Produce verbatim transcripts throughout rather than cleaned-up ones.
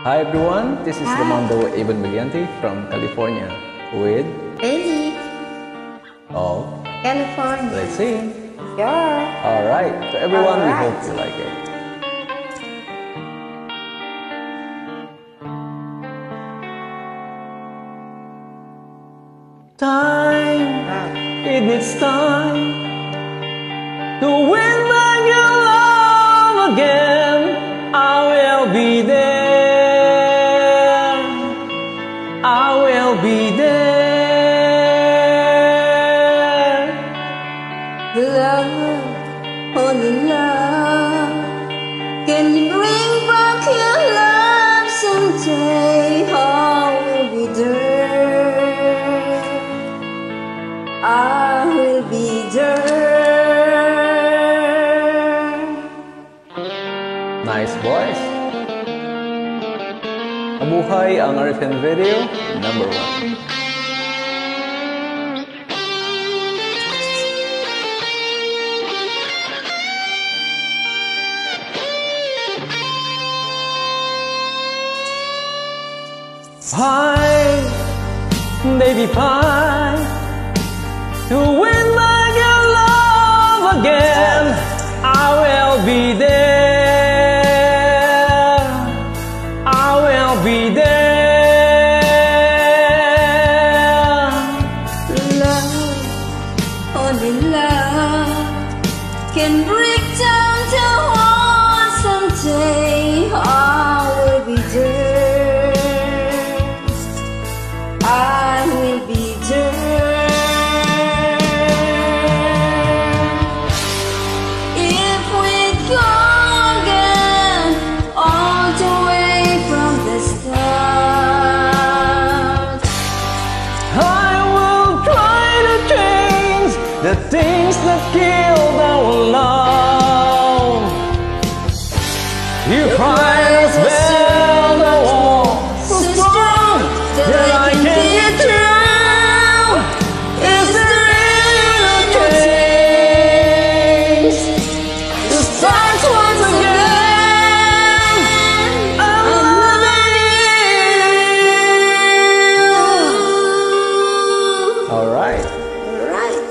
Hi everyone, this is Hi. Romando Evan Bagianti from California with Ellie, of California. Let's Sing. Sure. Alright, to everyone, we Alright. hope you like it. Time, it needs time to win back your love again. I will be there. I will be there. Love, only love can bring back your love someday. I will be there. I will be there. Nice voice. Mabuhay ang R F N Video number one. Pie, baby pie, to win back your love again. I will be there. I will be there. Love, only love can break down the heart someday. I will be there. I will be there. If we go again, all the way from the start. I will try to change the things that killed our love. You prize build a wall so strong that I can get through. Is there any change to start once again? I'm loving you. All right. Right.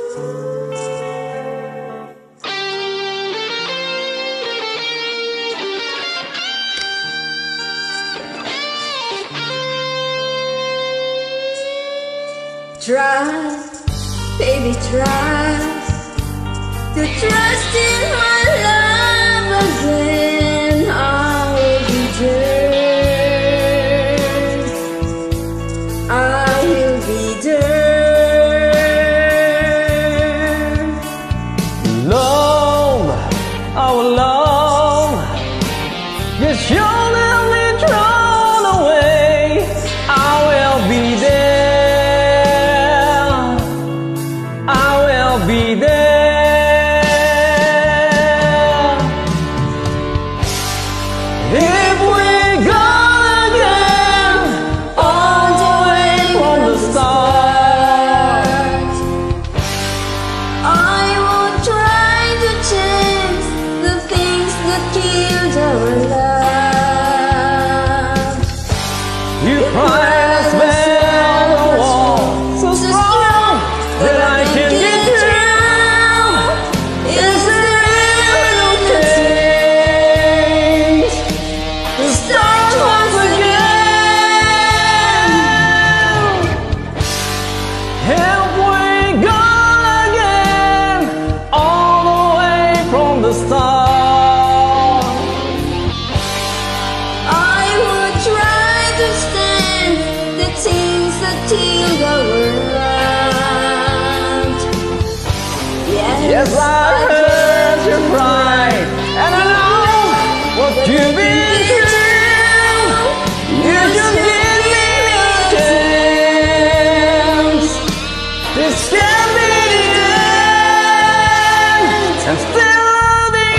Try, baby, try to trust in my love again. I will be there. I will be there. Love, our love, you should have been thrown away. I will be there. I will be there. If we go again, all the way from the start. I will try to change the things that killed our love. You prize build a wall so strong that I can get through. Is there No any change to start once again. If we go again, all the way from the start. I will try to stand the things that killed our love. Yes, I heard you cry, and I know what you've been through. You just give me a chance. This can be the end. I'm still loving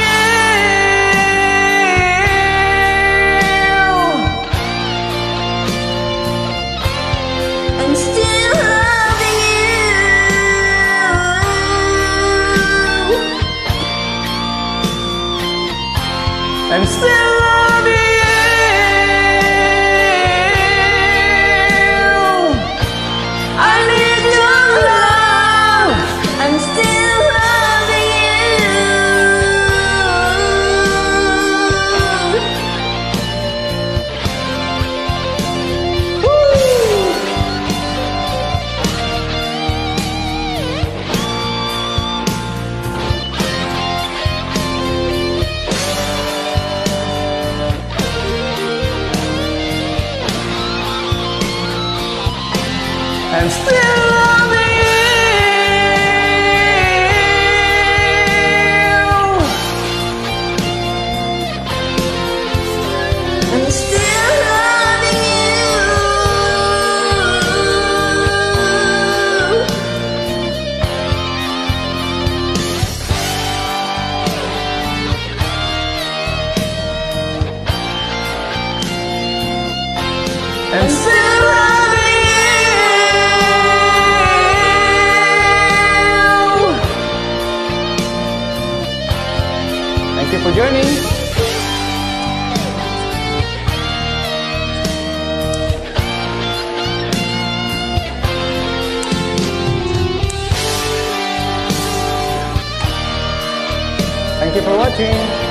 you. I'm still loving you. I'm still loving you. I'm still loving you. I'm still loving you. I'm still loving you. Thank you for joining. Thank you for watching.